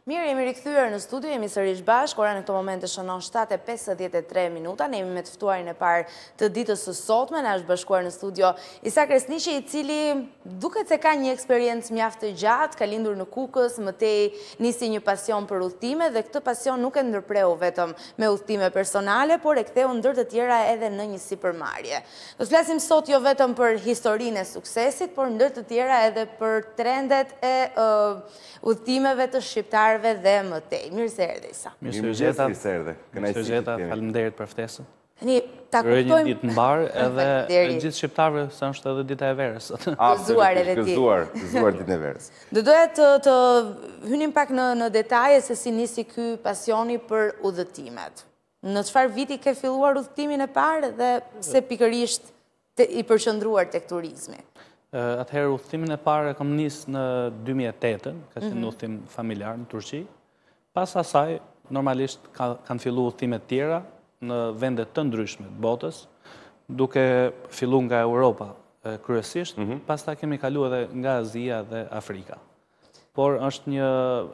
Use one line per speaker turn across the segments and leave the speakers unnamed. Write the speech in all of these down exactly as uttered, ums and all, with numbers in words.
Mirë, jemi rikthyer në studio, jemi sërish bashkë, ora në këto momente shënon shtatë e pesëdhjetë e tre minuta, ne jemi me të ftuarin e parë të ditës së sotme, na është bashkuar në studio Isa Kresniqi, i cili duket se ka një eksperiencë mjaft të gjatë, ka lindur në Kukës, mëtej nisi një pasion për udhëtime dhe këtë pasion nuk e ndërpreu vetëm me udhëtime personale, por e ktheu ndër të tjera edhe në një sipërmarrje. Do të flasim sot jo vetëm për historinë e suksesit, por ndër të tjera edhe për trendet e uh, udhëtimeve të shqiptarëve dhe mëtej. Mirë se erdhe, Isa.
Mirë se erdhe. Mirë se erdhe. Faleminderit për ftesën.
Tani ta kuptojmë.
Një ditë mbar edhe gjithë shqiptarëve se është edhe dita e verës.
Gëzuar edhe ti.
Gëzuar ditën e verës.
Do doja të të hynim pak në në detaje se si nisi ky pasioni për udhëtimet. Në çfarë viti ke filluar udhëtimin e parë dhe pse pikërisht i përqendruar tek turizmi?
Atëherë udhëtimin e parë kam nisë në dy mijë e tetë, ka qenë udhëtim familjar në Turqi. Pas asaj, normalisht kanë filluar udhëtimet tjera në vende të ndryshme të botës, duke filluar nga Europa kryesisht, pastaj kemi kaluar edhe nga Azia dhe Afrika. Por është një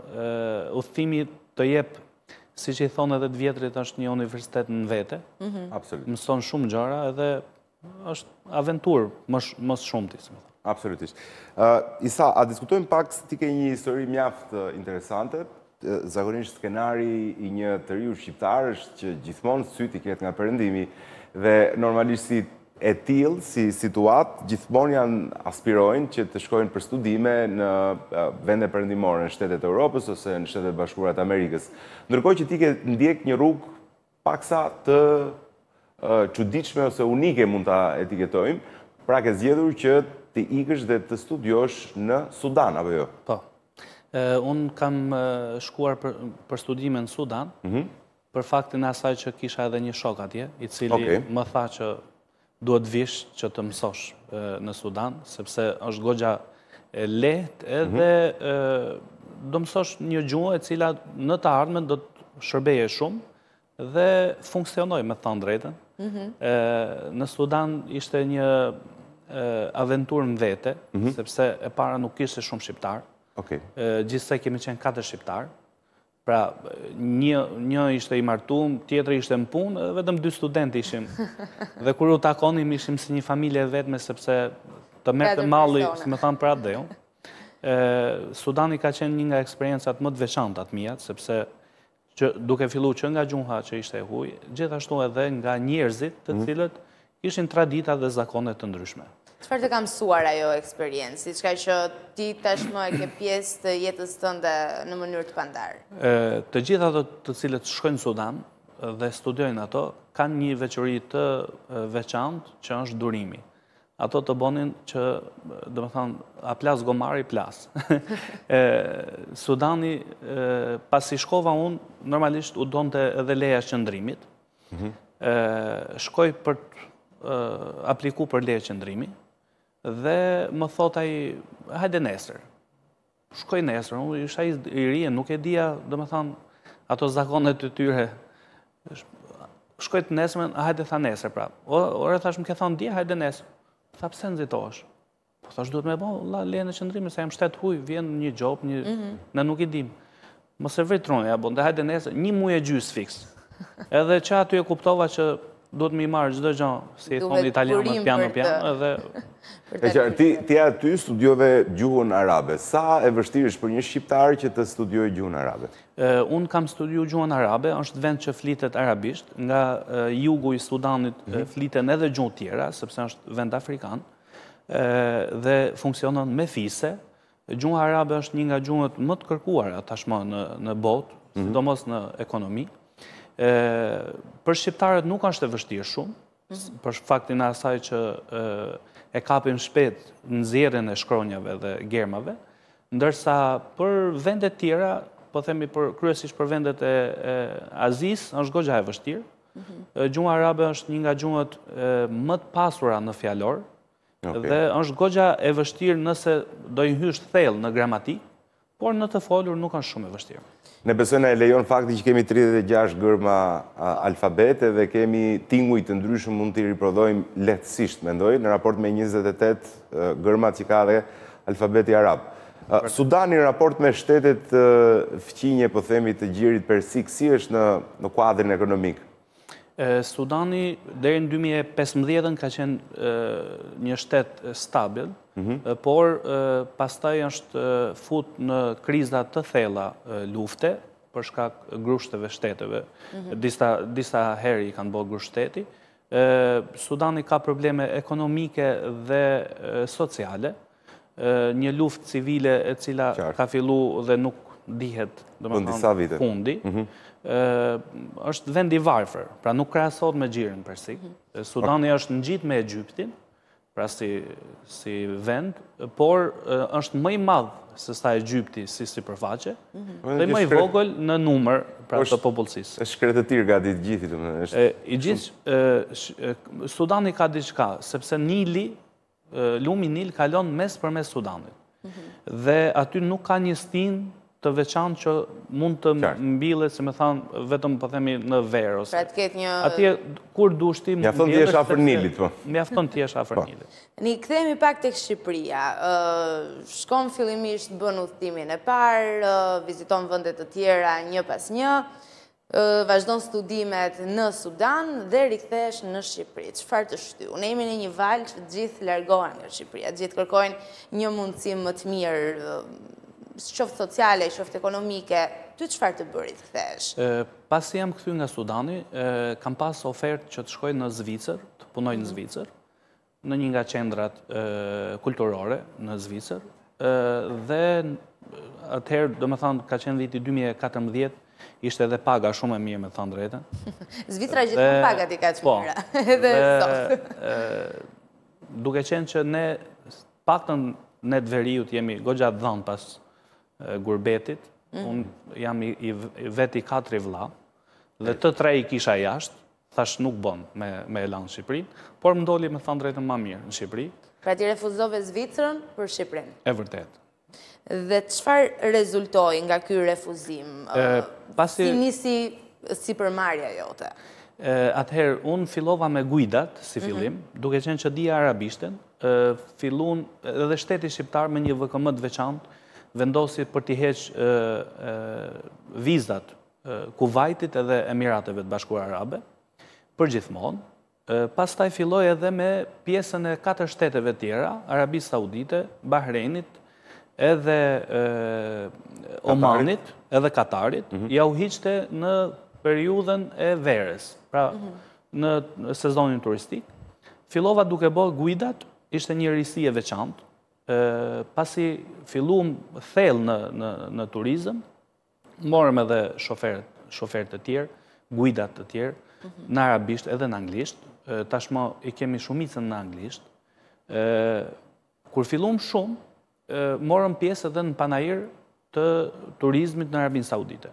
udhëtimi të jep, siç i thonë edhe të vjetrit, është një universitet në vete.
Absolutisht.
Mëson shumë gjëra edhe është aventurë më shumti.
Absolutisht. Isa, a diskutojmë pak se ti ke një histori mjaft interesante. Zakonisht skenari i një të riu shqiptar është që gjithmonë syt i ketë nga perëndimi dhe normalisht si e tillë, si situatë, gjithmonë janë aspirojnë që të shkojnë për studime në vende perëndimore, në shtetet e Europës ose në shtetet bashkuara të Amerikës. Ndërkohë që ti ke ndjek një rrugë paksa të çuditshme ose unike mund ta etiketojmë, pra ke zgjedhur që të ikësh dhe të studiosh në Sudan, apo jo?
Po. Unë kam shkuar për studime në Sudan, për faktin e asaj që kisha edhe një shok atje, i cili më tha që duhet vish që të mësosh në Sudan, sepse është goxha e lehtë edhe do mësosh një gjuhë e cila në të ardhmen do të shërbeje shumë dhe funksionoj, me thënë drejtën. Në Sudan ishte një aventurë në vete, sepse e para nuk ishte shumë shqiptar. Gjithsej kemi qenë katër shqiptar. Pra, një ishte i martuar, tjetri ishte në punë, vetëm dy studentë ishim. Dhe kur u takonim ishim si një familje vetme, sepse të merrte malli, si më thanë, për atë dhe unë. Sudani ka qenë një nga eksperiencat më të veçanta të mia, sepse duke filluar që nga gjuha që ishte e huaj, gjithashtu edhe nga njerëzit të cilët ishin tradita dhe zakone të ndryshme.
Çfarë të ka mësuar ajo eksperiencë, diçka që ti tashmë e ke pjesë të jetës tënde në mënyrë të pandarë?
Të gjitha ato të cilët shkojnë në Sudan dhe studiojnë ato, kanë një veçori të veçantë që është durimi. Ato të bonin që, do me thonë, a plas gomari, plas. Sudani, pas i shkova unë, normalisht u donte edhe leja qëndrimit. Shkoj për të apliku për leja qëndrimi dhe më thot ai, hajde nesër. Shkoj nesër, unë isha i rije, nuk e dija, do me thonë, ato zakonet të tyre. Shkoj të nesërmen, hajde tha nesër, pra. Ore thash më ke thonë, dje, hajde nesër. Tha, pse nëzitosh? Po thash, duhet me bo, lejën e qëndrimi, se jam shtet huj, vjen një gjop, ne nuk i dim. Mos e vritroni, ja, bon, dhe hajde nesër, një muaj e gjys fix. Edhe që aty e kuptova që duhet me i marrë çdo gjë, si e thonë italianët, piano piano, edhe...
E qarë, ti aty studiove gjuhën arabe. Sa e vështirë është për një shqiptar që të studioj gjuhën arabe?
Unë kam studiu gjuhën arabe, është vend që flitet arabisht, nga jugu i Sudanit fliten edhe gjuhë tjera, sepse është vend afrikan, dhe funksionon me fise. Gjuhë arabe është një nga gjuhët më të kërkuara tashmë në botë, sidomos në ekonomi. Për shqiptarët nuk është e vështirë shumë, për faktin e asaj që e kapim shpejt nxjerrjen e shkronjave dhe germave, ndërsa për vendet tjera, po themi kryesisht për vendet e Azisë, është goxha e vështirë. Gjuha arabe është një nga gjuhët më të pasura në fjalor, dhe është goxha e vështirë nëse do i hysh thellë në gramatik, por në të folur nuk është shumë e vështirë.
Ne besojmë e lejon fakti që kemi tridhjetë e gjashtë gërma alfabete dhe kemi tinguj të ndryshëm mund t'i riprodhojmë lehtësisht, mendoj, në raport me njëzet e tetë gërmat që ka dhe alfabeti arab. Sudani, raport me shtetet fqinje, po themi, të gjirit persik, si është në kuadrin ekonomik?
Sudani, deri në dy mijë e pesëmbëdhjetë ka qenë një shtet stabil, por pastaj është fut në kriza të thella lufte, për shkak grushteve shteteve. Disa herë i kanë bërë grusht shteti. Sudani ka probleme ekonomike dhe sociale, një luft civile e cila ka fillu dhe nuk dihet fundi, është vend i varfër, pra nuk krahasohet me gjirin persik. Sudani është ngjit me Egjiptin, pra si vend, por është më i madh se sa Egjipti si sipërfaqe, dhe më i vogël në numër pra të popullsisë.
Është shkretëtir gati të gjithit.
I gjithë, Sudani ka diçka, sepse Nili, lumi Nil kalon mes për mes Sudanit. Dhe aty nuk ka një stin të veçantë që mund të mbillet, se me thanë, vetëm po themi në verë.
Pra të ketë një...
Atje, kur dushti...
Mjafton të jesh afër Nilit, po.
Mjafton të jesh afër Nilit.
Ni kthehemi pak tek Shqipëria. Shkon fillimisht bën udhëtimin e parë, viziton vende të tjera një pas një, vazhdon studimet në Sudan dhe rikthesh në Shqipëri. Çfarë të shtyu? Ne jemi në një valë që gjithë largohen nga Shqipëria, gjithë kërkojnë një mundësi më të mirë, qoftë sociale, qoftë ekonomike. Ty çfarë të bëri të kthesh?
Pasi jam kthy nga Sudani, kam pas ofertë që të shkoj në Zvicër, të punoj në Zvicër, në një nga qendrat kulturore në Zvicër, dhe atëherë, do me thënë, ka qenë viti dy mijë e katërmbëdhjetë, ishte edhe paga shumë e mirë, me thënë drejtën.
Zvicra gjithmonë pagat i ka të mira, edhe sot.
Duke qenë që ne, paktën ne të veriut jemi goxha dhënë pas gurbetit, unë jam i veti katri vëlla, dhe të tre i kisha jashtë, thash nuk bon me e lanë Shqipërinë, por më doli, me thënë drejtën, ma mirë në Shqipëri.
Pra ti refuzove Zvicrën për Shqipërinë?
E vërtet.
Dhe çfarë rezultoi nga ky refuzim? Si nisi sipërmarrja jote?
Atëherë, unë fillova me Gujdat, si fillim, duke qenë që dija arabishten, fillun edhe shteti shqiptar me një V K M të veçantë, vendosi për t'i heqë vizat Kuvajtit edhe Emirateve të Bashkuara Arabe, për gjithmonë. Pastaj filloi edhe me pjesën e katër shteteve tjera, Arabisë Saudite, Bahreinit, edhe Omanit, edhe Katarit, ja u hiqte në periudhën e verës, pra në sezonin turistik. Fillova duke bërë Gujdat, ishte një risi e veçantë, pasi filluam thellë në turizëm, morëm edhe shoferët të tjerë, Gujdat të tjerë, në arabisht edhe në anglisht, tashmë i kemi shumicën në anglisht. Kur filluam shumë, morëm pjesë edhe në panajir të turizmit në Arabinë Saudite.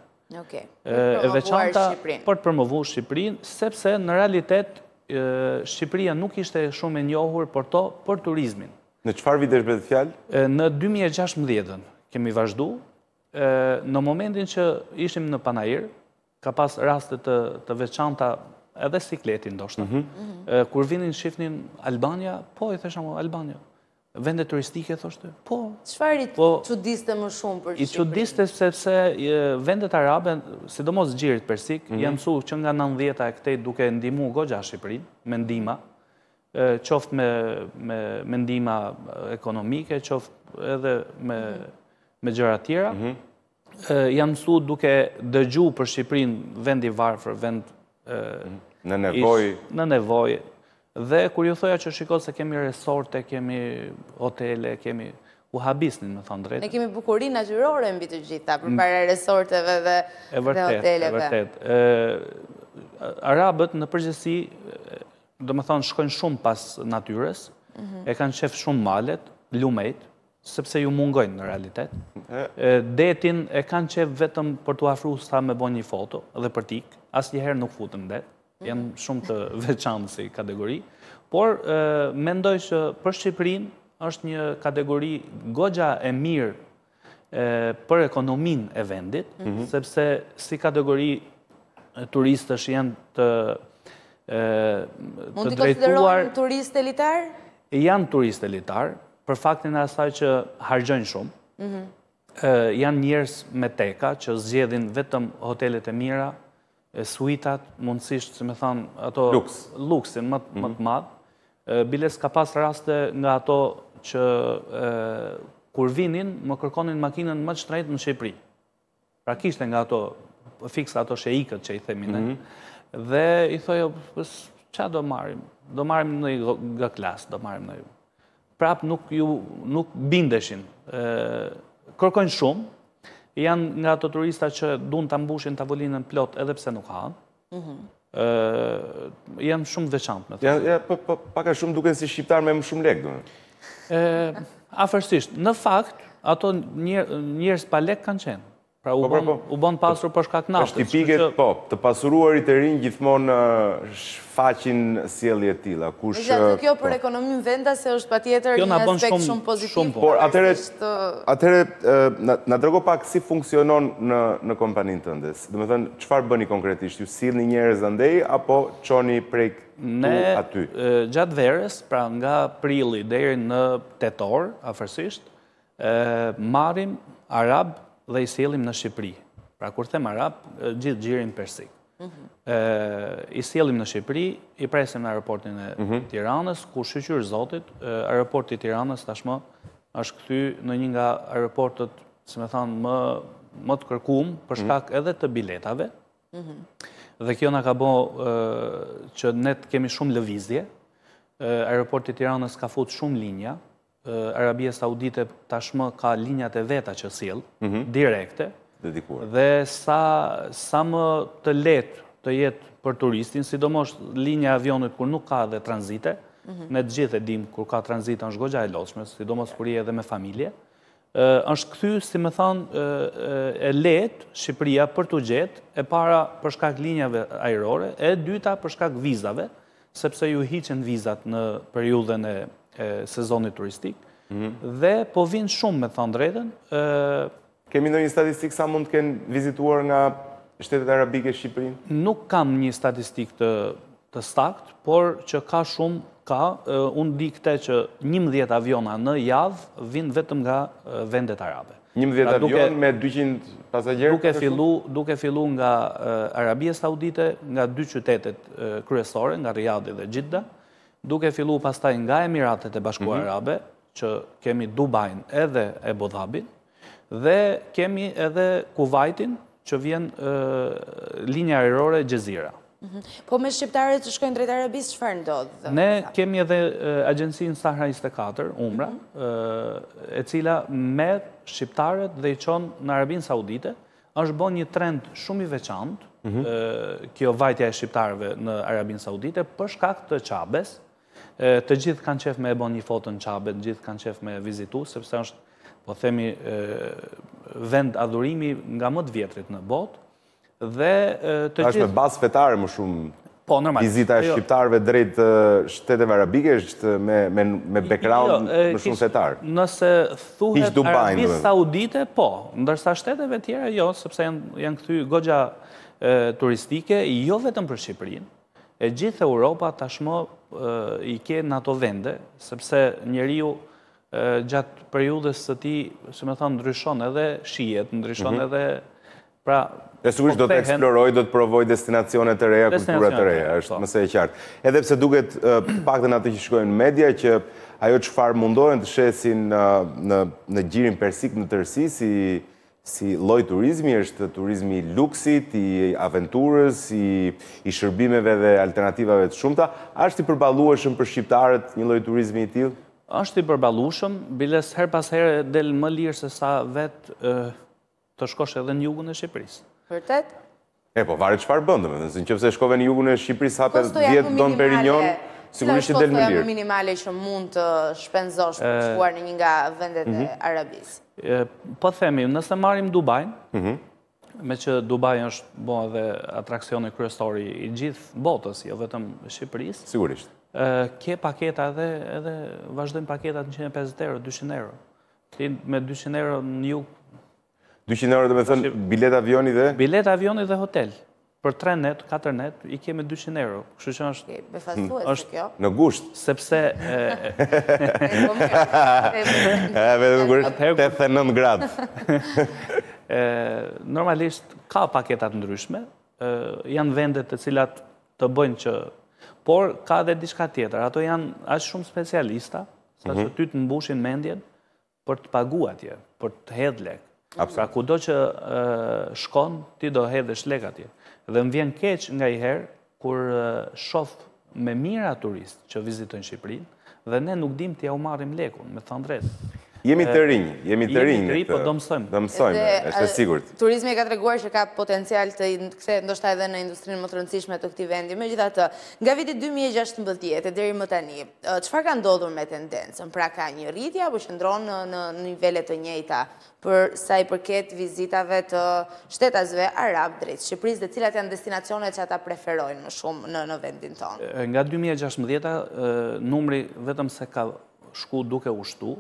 E veçanta për të promovuar Shqipërinë, sepse në realitet Shqipëria nuk ishte shumë e njohur për to, për turizmin.
Në çfarë vitesh bëhet fjalë?
Në dy mijë e gjashtëmbëdhjetë kemi vazhdu. Në momentin që ishim në panajir, ka pas raste të veçanta edhe sikletin ndoshta. Kur vinin shifnin Albania, po i thesha mo Albania. Vende turistike, thoshte? Po.
Çfarë i çudiste më shumë për Shqipërinë?
I çudiste sepse vendet arabe, sidomos gjirit persik, janë mësuar që nga nëntëdhjeta e këtej duke ndihmuar goxha Shqipërinë, me ndihma, qoftë me ndihma ekonomike, qoftë edhe me gjëra tjera. Janë mësuar duke dëgjuar për Shqipërinë vend i varfër, vend
në nevojë.
Në nevojë. Dhe kur ju thoja që shiko se kemi resorte, kemi hotele, kemi u habisnin, me thonë drejtë.
Ne kemi bukurinë natyrore mbi të gjitha, përpara resorteve dhe hoteleve.
E vërtet. Arabët në përgjithësi, do me thonë, shkojnë shumë pas natyres, e kanë qef shumë malet, lumejt, sepse ju mungojnë në realitet. Detin e kanë qef vetëm për të afru sa me bo një foto dhe për tik, as njëherë nuk futën det. Janë shumë të veçantë si kategori, por mendoj që për Shqipërinë është një kategori goxha e mirë për ekonominë e vendit, sepse si kategori turistësh janë të drejtuar...
Mund t'i konsiderohen turist elitar?
Janë turist elitar, për faktin e asaj që hargjojnë shumë, Janë njerëz me teka që zgjedhin vetëm hotelet e mira, suitat, mundësisht, si me thanë, ato luksin më të madh. Biles ka pas raste nga ato që kur vinin, më kërkonin makinën më të shtrenjtë në Shqipëri. Pra kishte nga ato, fiksa ato sheikët që i themin ne. Dhe i thojo, qa do marim? Do marim në nga klasë, do marim në ju. Prap nuk bindeshin. Kërkojnë shumë, janë nga ato turista që dun të ambushin tavolinën plot edhe pse nuk hanë. Janë shumë veçantë, me
thëmë. Paka shumë duken si shqiptar me më shumë lek, do?
Afërsisht, në fakt, ato njerëz pa lek kanë qenë. Pra u bon pasur për shkak naftës.
Është tipike, po, të pasuruarit e rinj gjithmonë shfaqin sjellje të tilla.
Kjo për ekonominë vendase është patjetër një aspekt shumë pozitiv.
Por atëherë na trego pak si funksionon në kompaninë tënde. Do të thënë, çfarë bëni konkretisht? Ju sillni njerëz andej apo çoni prej këtu aty?
Ne gjatë verës, pra nga prilli deri në tetor, afërsisht, marrim arab dhe i sjellim në Shqipëri. Pra, kur them arab, gjithë gjirin persik. I sjellim në Shqipëri, i presim në aeroportin e Tiranës, ku shqyqyr zotit, aeroporti i Tiranës tashmë është kthy në një nga aeroportët, si me thanë, më të kërkuar për shkak edhe të biletave. Dhe kjo na ka bo që ne kemi shumë lëvizje. Aeroporti i Tiranës ka fut shumë linja. Arabia Saudite tashmë ka linjat e veta që sjell, direkte, dhe sa më të letë të jetë për turistin, sidomos linja avionit kur nuk ka dhe tranzite, ne të gjithë e dim kur ka tranzite është goxha e lodhshme, sidomos kur je edhe me familje, është kthy, si me thonë, e letë Shqipëria për të gjetë, e para për shkak linjave ajrore, e dyta për shkak vizave, sepse ju hiqen vizat në periudhën e sezonit turistik, dhe po vinë shumë, me thonë drejten.
Kemi ndonjë statistikë sa mund të kenë vizituar nga shtetet arabike Shqipërinë?
Nuk kam një statistikë të stakt, por që ka shumë, ka, unë di këte që njëmbëdhjetë aviona në javë vinë vetëm nga vendet arabe.
njëmbëdhjetë avion me dyqind pasagjerë?
Duke fillu nga Arabia Saudite, nga dy qytetet kryesore, nga Riyadhi dhe Gjidda, duke fillu pastaj nga Emiratet e Bashkuara Arabe, që kemi Dubajin edhe Abu Dhabin, dhe kemi edhe Kuwaitin, që vjen linja ajrore Gjezira.
Po me shqiptarët që shkojnë drejt Arabisë, çfarë ndodh?
Ne kemi edhe agjencinë Sahra njëzet e katër, Umra, e cila merr shqiptarët dhe i çon në Arabinë Saudite. Është bën një trend shumë i veçantë, kjo vajtja e shqiptarëve në Arabinë Saudite, për shkak të Qabes. Të gjithë kanë qef me e bon një foto në Qabe, të gjithë kanë qef me vizitu, sepse është, po themi, vend adhurimi nga më të vjetrit në botë. Dhe të gjithë...
është me bazë fetare më shumë vizita e shqiptarëve drejt shteteve arabike, është me background më shumë fetar.
Nëse thuhet Arabi Saudite, po, ndërsa shteteve tjera jo, sepse janë këthy goxha turistike, jo vetëm për Shqipërinë. E gjithë Europa tashmë i ke në ato vende, sepse njeriu gjatë periudhës së tij, si më thonë, ndryshon edhe shijet, ndryshon edhe pra
e sigurisht do të eksploroj, do të provoj destinacione të reja, kultura të reja, është mëse e qartë. Edhe pse duket paktën atë që shkojnë në media që ajo çfarë mundohen të shesin në gjirin persik në tërësi si si lloj turizmi, është turizmi i luksit, i aventurës, i shërbimeve dhe alternativave të shumta. A është i përballueshëm për shqiptarët një lloj turizmi i tillë?
Është i përballueshëm, biles her pas here del më lirë se sa vetë të shkosh edhe në jugun e Shqipërisë.
Vërtet?
E po, varet çfarë bën, domethënë, nëse shkove në jugun e Shqipërisë hapet dhjetë Don Perignon, sigurisht del më lirë.
Cila është minimale që mund të shpenzosh për shkuar në një nga vendet e Arabisë?
Po themi, nëse marrim Dubajin, me që Dubai është bo edhe atraksioni kryesori i gjithë botës, jo vetëm Shqipërisë.
Sigurisht.
Ke paketa edhe vazhdojnë paketat njëqind e pesëdhjetë euro, dyqind euro. Ti me dyqind euro në jug.
dyqind euro dhe me thënë bilet avioni dhe?
Bilet avioni dhe hotel. për tre net, katër net, i kemi dyqind euro. Kështu që është...
Befastues kjo.
Në gusht.
Sepse...
Vetëm gusht, tetëdhjetë e nëntë gradë.
Normalisht, ka paketat ndryshme, janë vendet të cilat të bëjnë që... Por, ka dhe diçka tjetër. Ato janë aq shumë specialista, sa që ty të mbushin mendjen për të pagu atje, për të hedh lek. Pra, kudo që shkon, ti do hedhësh lek atje. Dhe më vjen keq nga i herë, kur shof me mira turist që vizitojnë Shqipërinë, dhe ne nuk dim t'ja u marrim lekun, me thënë drejtë.
Jemi të rinj, jemi të rinj.
Jemi të rinj, po do mësojmë.
Do mësojmë, është e sigurt.
Turizmi ka treguar që ka potencial të kthehet ndoshta edhe në industrinë më të rëndësishme të këtij vendi. Megjithatë, nga viti dy mijë e gjashtëmbëdhjetë deri më tani, çfarë ka ndodhur me tendencën? Pra ka një rritje apo qëndron në, në nivele të njëjta për sa i përket vizitave të shtetasve arab drejt Shqipërisë, dhe cilat janë destinacionet që ata preferojnë më shumë në, në vendin tonë?
Nga dy mijë e gjashtëmbëdhjeta, numri vetëm se ka shku duke ushtu,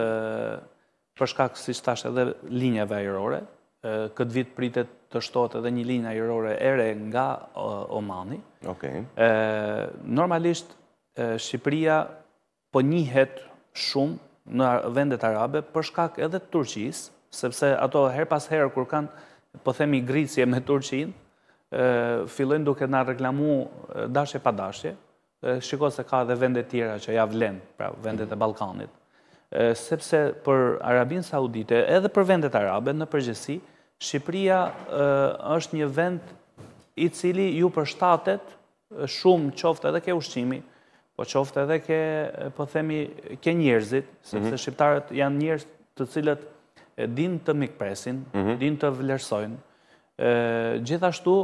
për shkak, si thash, edhe linjave ajrore. Këtë vit pritet të shtohet edhe një linjë ajrore ere nga Omani. Normalisht, Shqipëria po njihet shumë në vendet arabe për shkak edhe të Turqisë, sepse ato her pas herë kur kanë, po themi, gricje me Turqinë, fillojnë duke na reklamu dashje pa dashje. Shiko se ka dhe vendet tjera që ja vlen, pra vendet e Ballkanit. Sepse për Arabinë Saudite, edhe për vendet arabe, në përgjithësi, Shqipëria është një vend i cili ju përshtatet shumë, qoftë edhe ke ushqimi, po qoftë edhe ke, po themi, ke njerëzit, sepse shqiptarët janë njerëz të cilët din të mikpresin, din të vlerësojnë. Gjithashtu,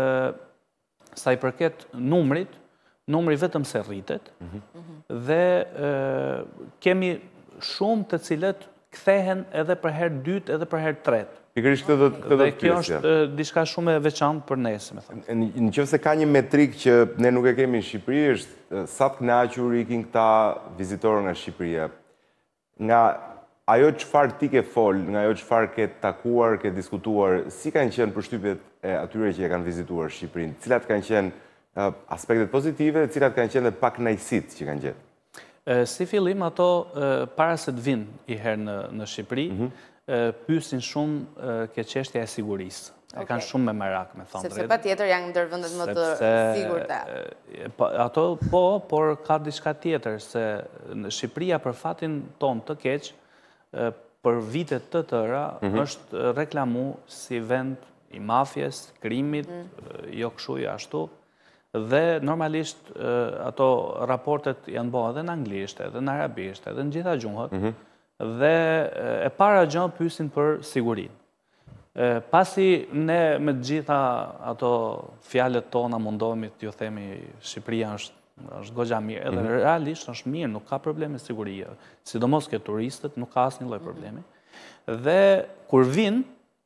sa i përket numrit, numri vetëm se rritet, dhe kemi shumë të cilët kthehen edhe për herë dytë edhe për herë tretë.
Pikërisht këtë do të pyesja.
Dhe kjo është diçka shumë e veçantë për ne, si më thënë.
Nëse ka një metrik që ne nuk e kemi në Shqipëri, është sa të kënaqur ikin këta vizitorë nga Shqipëria. Nga ajo çfarë ti ke fol, nga ajo çfarë ke takuar, ke diskutuar, si kanë qenë përshtypjet e atyre që e kanë vizituar Shqipërinë? Cilat kanë qenë aspektet pozitive, cilat kanë qenë dhe pak kënaqësitë që kanë gjetë?
Si fillim, ato para se të vinë i herë në Shqipëri, pyesin shumë ke çështja e sigurisë. E kanë shumë me merak, me thonë drejtë.
Sepse patjetër janë ndër vendet më të sigurta.
Ato po, por ka diçka tjetër, se në Shqipëria për fatin ton të keq, për vite të tëra, është reklamu si vend i mafjes, krimit, jo kështu jo ashtu. Dhe normalisht ato raportet janë bërë edhe në anglisht, edhe në arabisht, edhe në gjitha gjuhët, dhe e para gjë pyesin për sigurinë. Pasi ne me gjitha ato fjalët tona mundohemi të ju themi Shqipëria është goxha mirë, edhe realisht është mirë, nuk ka probleme sigurie, sidomos ke turistët, nuk ka asnjë lloj problemi. Dhe kur vinë,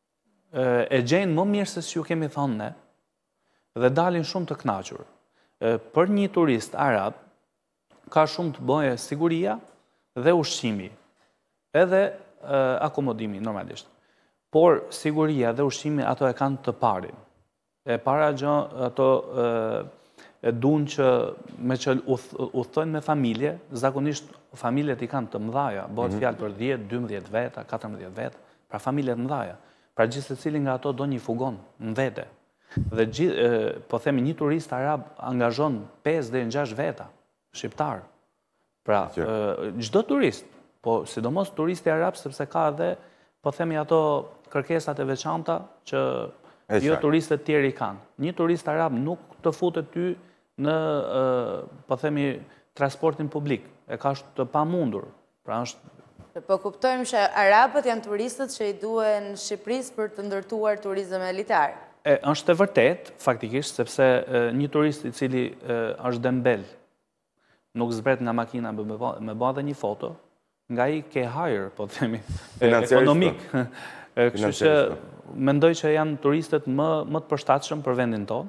e gjejnë më mirë se si ju kemi thënë ne, dhe dalin shumë të kënaqur. Për një turist arab, ka shumë të bëjë siguria dhe ushqimi, edhe akomodimi, normalisht. Por siguria dhe ushqimi ato e kanë të parin. E para gjë, ato e dun që me që udhtojnë me familje, zakonisht familjet i kanë të mëdhaja, bëhet fjalë për dhjetë, dymbëdhjetë veta, katërmbëdhjetë veta, pra familjet mëdhaja. Pra gjithë secili nga ato do një fugon në vete. Dhe po themi një turist arab angazhon pesë deri në gjashtë veta, shqiptar. Pra, çdo turist, po sidomos turisti arab, sepse ka edhe, po themi ato kërkesat e veçanta që jo turistët tjerë i kanë. Një turist arab nuk të futet ty në, po themi, transportin publik. E ka është të pamundur. Pra është
Po kuptojmë që arabët janë turistët që i duhen Shqipërisë për të ndërtuar turizëm elitar.
E, është e vërtet, faktikisht, sepse një turist i cili është dembel, nuk zbret nga makina me ba dhe një foto, nga i ke hajër, po të themi, ekonomik. Kështu që mendoj që janë turistët më, më të përshtatshëm për vendin tonë,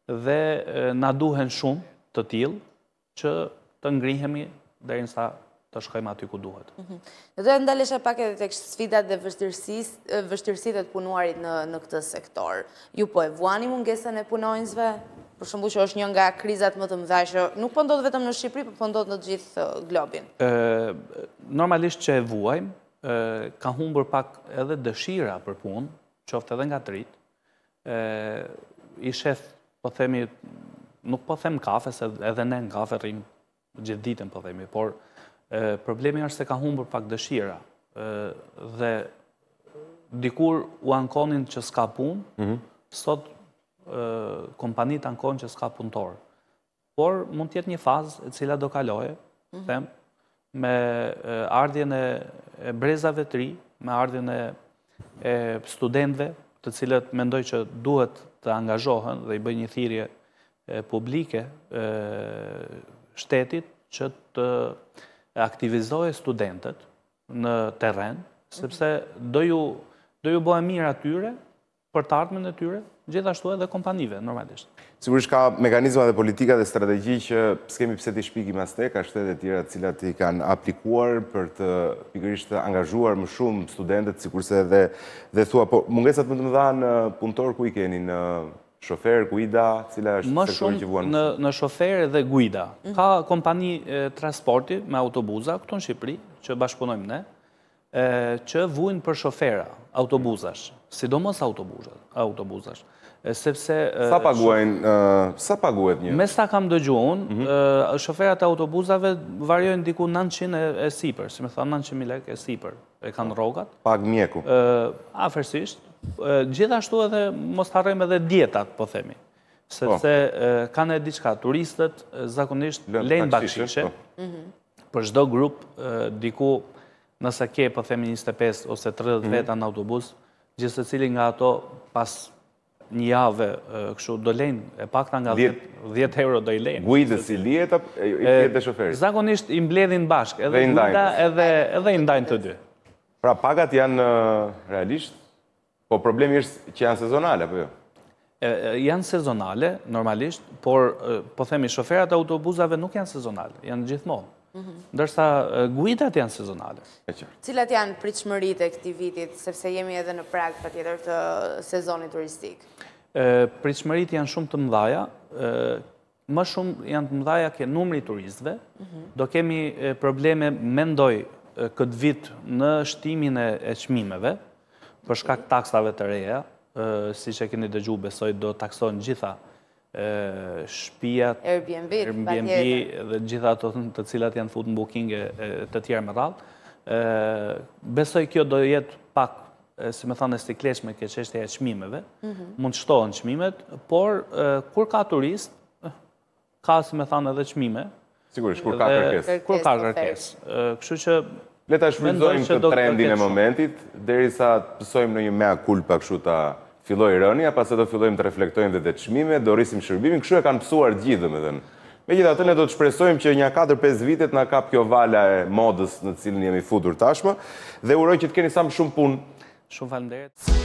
dhe na duhen shumë të tillë që të ngrihemi deri sa të shkojmë aty ku duhet.
Do të ndalesha pak edhe tek sfidat dhe vështirësitë të punuarit në këtë sektor. Ju po e vuani mungesën e punonjësve? Për shembull që është një nga krizat më të mëdha që nuk po ndodh vetëm në Shqipëri, por po ndodh në të gjithë globin.
Normalisht që e vuajmë, ka humbur pak edhe dëshira për punë, qoftë edhe nga të rit. I shef, po themi, nuk po them kafe, se edhe ne në kafe rrim gjithë ditën, po themi, por problemi është se ka humbur pak dëshira. Dhe dikur u ankonin që s'ka punë, sot kompanit ankon që s'ka punëtor. Por mund tjetë një fazë e cila do kaloje, them, me ardhjen e brezave të ri, me ardhjen e studentëve, të cilët mendoj që duhet të angazhohen dhe i bëj një thirrje publike shtetit që të aktivizojë studentët në terren, sepse do ju do ju bëhe mirë atyre për të ardhmen e tyre, gjithashtu edhe kompanive, normalisht.
Sigurisht ka mekanizma dhe politika dhe strategji që s'kemi pse t'i shpikim as ne, ka shtete tjera të cilat i kanë aplikuar për të pikërisht të angazhuar më shumë studentët, sikurse dhe dhe thua, po mungesat më të mëdha në punëtor ku i keni, në shofer, guida, cila është sektori që vuan?
Më shumë në shofer dhe guida. Ka kompani transporti me autobuza këtu në Shqipëri, që bashkëpunojmë ne, që vujnë për shofera, autobuzash, sidomos autobuzash. Sepse...
Sa paguajnë, sa paguet një?
Me sa kam dëgju unë, shoferat e autobuzave varjojnë diku nëntëqind e sipër, si me tha nëntëqind mijë lekë e sipër, e kanë rrogat.
Pag mjeku?
Afërsisht. Gjithashtu edhe, mos harrojmë edhe dietat, po themi. Sepse kanë e diçka, turistët zakonisht lejnë bakshishe, për çdo grup, diku nëse ke, po themi, njëzet e pesë ose tridhjetë veta në autobus, gjithë se cili nga ato pas një jave kështu do lejnë e pakta nga dhjetë euro do i lejnë.
Guidës i lijet i lijet dhe shoferit?
Zakonisht i mbledhin bashkë, edhe guida edhe i ndajnë të dy.
Pra pagat janë realisht, po problemi është që janë sezonale, po jo?
Janë sezonale, normalisht, por po themi, shoferat e autobuzave nuk janë sezonale, janë gjithmonë. Ndërsa guidat janë sezonale.
Cilat janë pritshmëritë e këtij vitit, sepse jemi edhe në prag patjetër të sezonit turistik?
Pritshmëritë janë shumë të mëdha. Më shumë janë të mëdha ke numri i turistëve. Do kemi probleme, mendoj, këtë vit në shtimin e çmimeve, për shkak taksave të reja, siç e keni dëgjuar, besoj do taksohen gjitha shtëpiat,
Airbnb,
dhe gjitha ato të cilat janë futur në bookinge të tjera me radhë. Besoj kjo do jetë pak, si me thënë, e stikleshme ke çështja e çmimeve, mund të shtohen çmimet, por kur ka turist, ka, si me thënë, edhe çmime.
Sigurisht, kur ka kërkesë.
Kur ka kërkesë. Kështu që
le ta shfrytëzojmë të trendin e momentit, derisa të pësojmë në një mea culpa kështu ta filloj rënja, pas e do fillojmë të reflektojmë dhe të çmime, do rrisim shërbimin, kështu e kanë pësuar gjithë, domethënë. Megjithatë, ne do të shpresojmë që një katër pesë vitet na kap kjo vala e modës në cilën jemi futur tashmë, dhe uroj që të keni sa më shumë punë.
Shumë faleminderit.